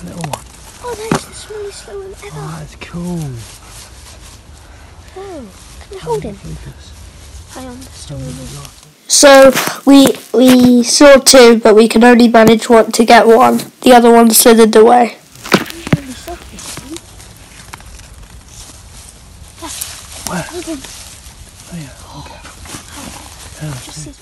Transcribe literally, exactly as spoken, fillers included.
a little one. Oh, that is the smallest little one ever. Oh, that's cool. Oh, can you hold him? Lucas. I understand. So we we saw two, but we can only manage one to get one. The other one slithered away. Really selfish. Where? Hold him. Oh yeah, okay. Just see.